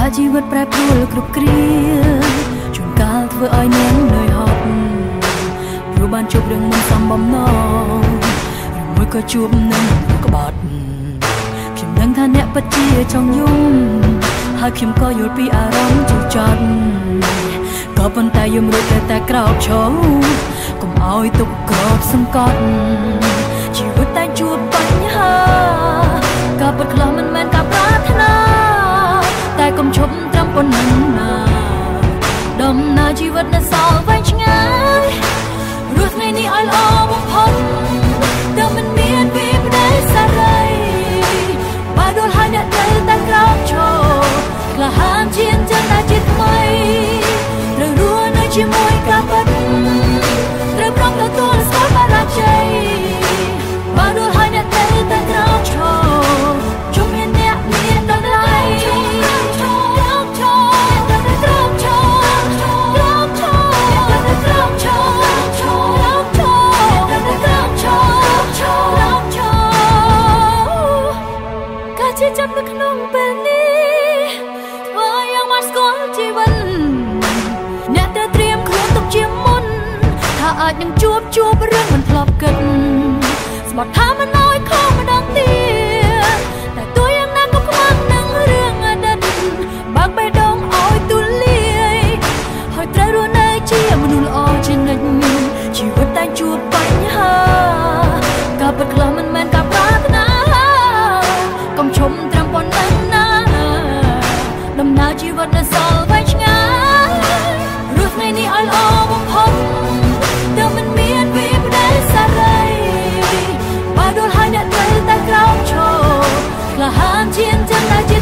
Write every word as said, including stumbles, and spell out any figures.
ជីវិតប្រែប្រួលគ្រប់គ្រាជួនកាលធ្វើឲ្យអ្នកនឿយហត់ព្រោះបានជួបរឿងមិនសមបំណងឬមួយក៏ជួបនឹងក្បត់ខ្ញុំដឹងថាអ្នកពិតជាចង់យំហើយខ្ញុំក៏យល់ពីអារម្មណ៍ជូរចត់ក៏ប៉ុន្តែយំរួចតែតែក្រោកឈរកុំឲ្យទុកក្របសង្កត់ជីវិតតែជួបបញ្ហាការពិតខ្លះមិនមែនការប្រាថ្នាតែកុំឈប់ត្រឹមប៉ុណ្ណឹងណាដំណើរជីវិតនៅសល់វែងឆ្ងាយរស់ថ្ងៃនេះឲ្យល្អបំផុតតែមិនមានពីប្តីសារីបើដួលហើយអ្នកត្រូវតែក្រោកឈរក្លាហានជាងចិត្តតែជាថ្មីត្រូវរស់នៅជាមួយការពិតត្រូវប្រឹងទទួលស្គាល់បរាជ័យបើដួលហើយអ្នកត្រូវតែក្រោកឈរជុំមានអ្នកមានតម្លៃចាប់នៅក្នុងពេលនេះធ្វើយ៉ាងមកស្គាល់ជីវិតអ្នកត្រូវត្រៀមខ្លួនទុកជាមុនថាអាចនឹងជួបជួបរឿងមិនធ្លាប់គិតស្បត់ថាមិនអោយខំម្ដងទៀតតែទោះយ៉ាងណាក៏ខ្មាស់នឹងរឿងអតីតបើកបេះដូងអោយទូលាយហើយត្រូវរស់នៅជាមនុស្សល្អជានិច្ចជីវិតតែជួបបញ្ហាការពិតខ្លះមិនមែនការប្រាថ្នាកុំឈុំត្រឹមប៉ុណ្ណឹងណាដំណើរជីវិតនៅសល់វែងឆ្ងាយរស់ថ្ងៃនេះឲ្យល្អបំផុតតែមិនមានពីប្តីសារីបើដួលហើយអ្នកត្រូវតែក្រោកឈរក្លាហានជាងចិត្តតែជា